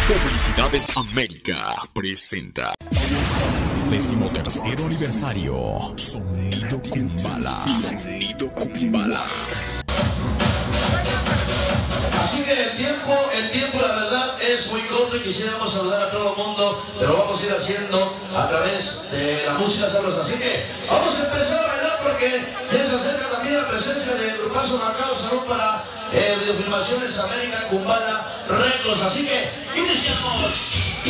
Publicidades América presenta 13º aniversario Sonido Kumbala. Sonido Kumbala. Así que el tiempo la verdad es muy corto y quisiéramos saludar a todo el mundo, pero lo vamos a ir haciendo a través de la música sabrosa. Así que vamos a empezar a bailar porque ya se acerca también la presencia del grupazo Marcado Salud para Videofilmaciones América Kumbala Records. Así que iniciamos.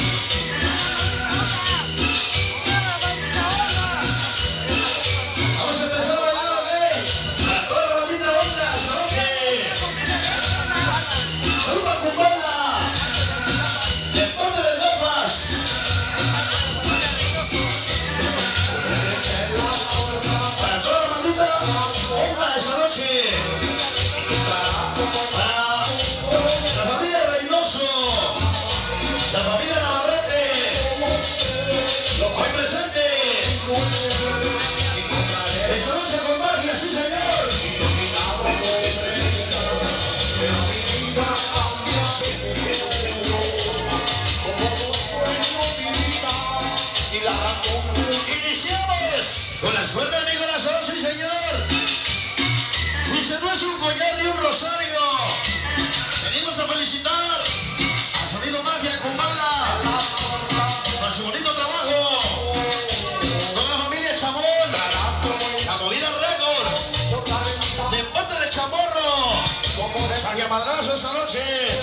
Iniciamos con la suerte de mi corazón, sí señor. Dice, no es un collar ni un rosario. Venimos a felicitar a Sonido Magia Kumbala por su bonito trabajo. Toda la familia Chamón, la Movida Records, de parte de Chamorro, Magia Madrazo esa noche.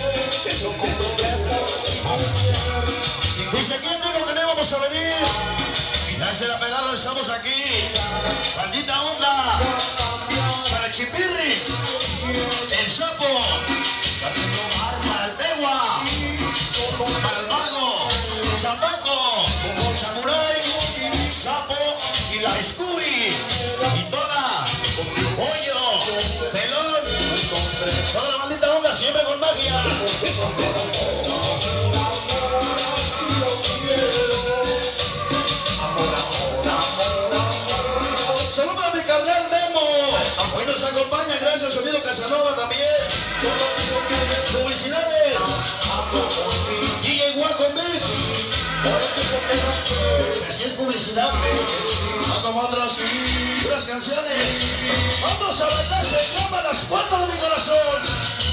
Dice, ¿quién dijo que no íbamos a venir? Ya se la pegaron, estamos aquí. Maldita onda. Para el Chipirris, el Sapo, para el Tegua, para el Mago, Chapaco, Samurai, Sapo y la Scooby. Y toda, Pollo, Pelón, toda la maldita onda, siempre con magia. Saludos para mi carnal Memo. Hoy nos acompaña, gracias Sonido Casanova también. Publicidades DJ Waco Mix. Así es publicidad. No como otras canciones. Vamos a bailar, se llama Las Puertas de mi Corazón.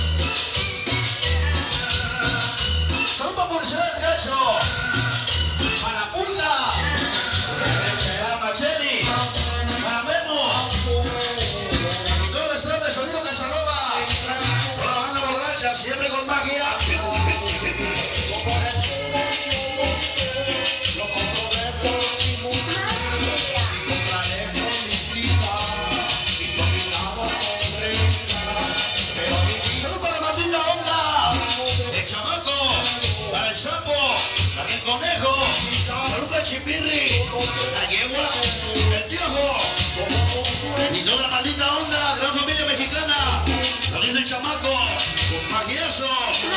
Saludos para publicidades Gacho. Para Pulga, para Macheli, para Memo y todo el staff de Sonido Casanova, toda la banda borracha, siempre con magia. Salud para la maldita onda, el Chamaco, para el Sapo, para el Conejo. Salud al Chipirri, la Yegua, el Piojo y toda la maldita onda, gran familia mexicana. Lo dice el Chamaco, magioso.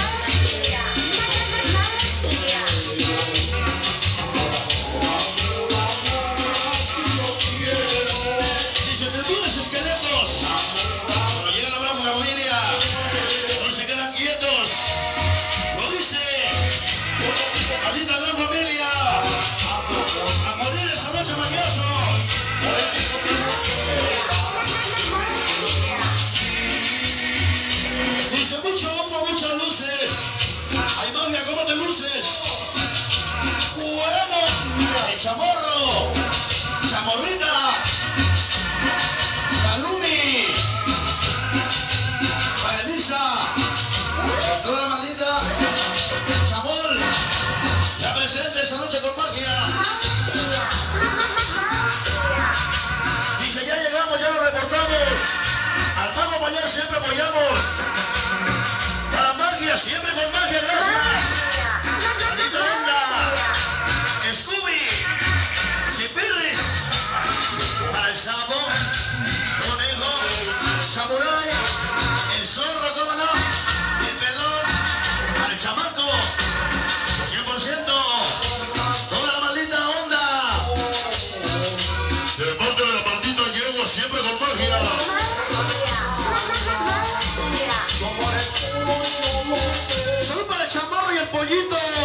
Dice, te tienes esqueletos. Cuando llega la gran familia, no se quedan quietos. Lo dice, maldita gran familia. A morir esa noche, magioso. Dice, mucho humo, muchas luces. Hay magia, ¿cómo te luces? Bueno, el Chamorro, Chamorrita, la Lumi, para Elisa, toda la maldita, Chamol, ya presente esa noche con magia. Dice, ya llegamos, ya lo reportamos. Al Mago Mayor siempre apoyamos. Para magia, siempre con magia, gracias. Maldita onda, Scooby, Chipirris, para el Sapo, Conejo, Samurai, el Zorro, cómo no, el Pelón, para el Chamaco, 100%, toda la maldita onda. De parte de la maldita Yegua, siempre con magia. Salud para el Chamorro y el Pollito.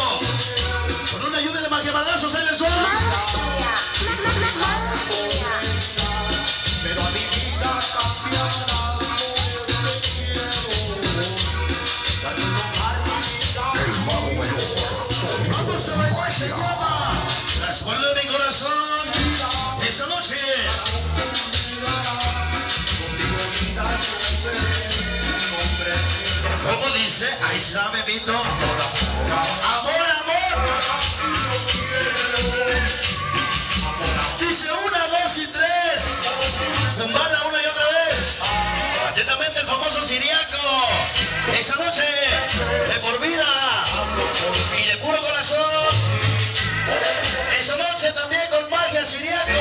dice, ahí sabe, Vito. Amor, amor. Dice 1, 2 y 3. Kumbala una y otra vez. Atentamente el famoso Siriaco. Esa noche, de por vida y de puro corazón. Esa noche también con magia Siriaco.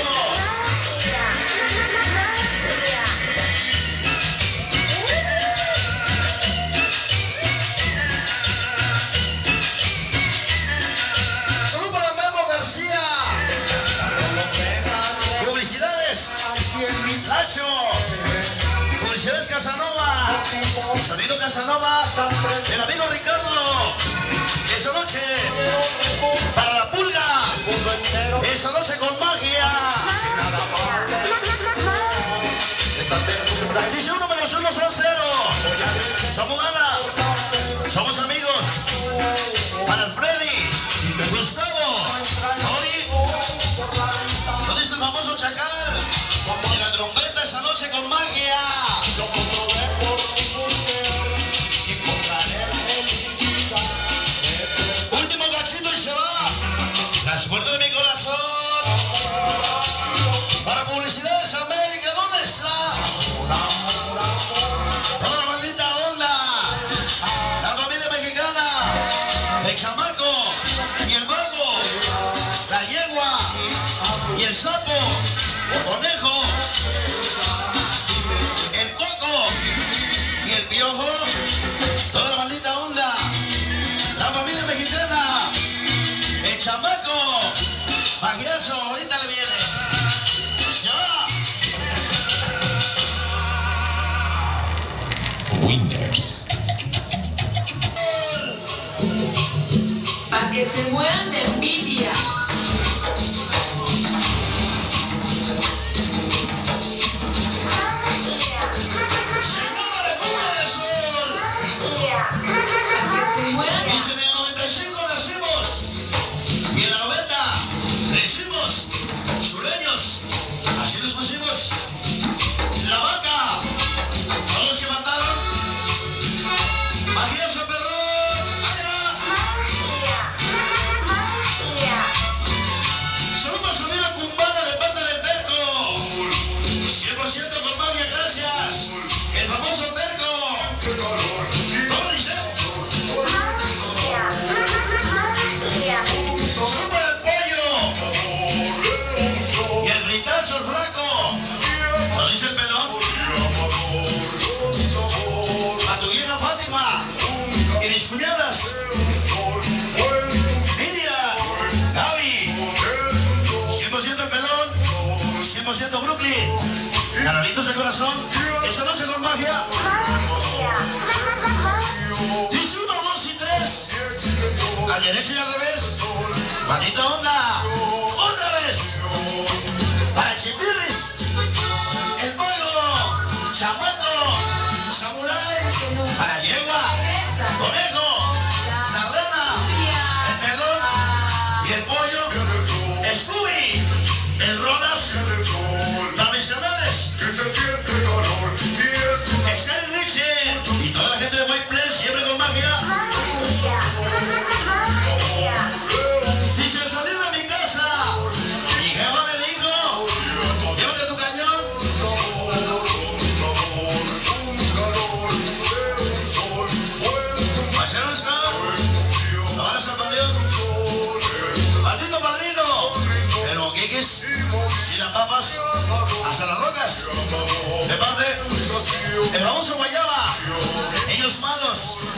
Salud para Memo García. Publicidades Lacho. Publicidades Casanova. Sonido Casanova. El amigo Ricardo. Esa noche para la pulga. Esa noche con magia. Dice 1 menos 1 son 0. Somos Ana. Somos amigos. Para el Freddy, Gustavo, Ori. ¿Dónde dice el famoso Chacal? Y la trompeta esa noche con magia. Último cachito y se va. Las puertas de mi corazón. Para Publicidades América, ¿dónde está? Toda la maldita onda. La familia mexicana. El chamaco y el mago. La yegua y el sapo. El conejo. El coco y el piojo. Toda la maldita onda. La familia mexicana. El chamaco. Magiazo, ahorita le viene. ¡Ya! Winners. Para que se mueran de envidia. Se llama la Cumbia del Sol. Para que se mueran de Dice en el 95 nacimos. Y en la 90 crecimos. Sureños. Así nos pusimos. La vaca. Todos los que mataron. Magioso perrón. Allá. Somos sonido Kumbala de parte del Perco. 100% con magia, gracias. El famoso Perco. ¿Cómo dice? Son para el pollo. Y el ritazo flaco. ¿Lo dice el pelón? A tu vieja Fátima. Y mis cuñadas. Miriam. Gaby. 100% el pelón. 100% Brooklyn. Carolitos de corazón. Esa noche con magia. Dice 1, 2 y 3. A derecha y al revés. Maldita onda. Otra vez. Para Chimbirris. El mago. Chamaco. Samurai. Para Yegua. Conejo. La rana. El melón. Y el pollo. Scooby. El Rodas. Tradicionales. Esther Richie. Y toda la gente de White Place siempre con magia. Dice al salir de mi casa. Mi jefa me dijo. Llévate tu cañón. Paseo Escala. No van a San Panteón. Maldito padrino. El boquiquis. Sin las papas. Hasta las rocas. De parte. El famoso Guayaba. Ellos malos.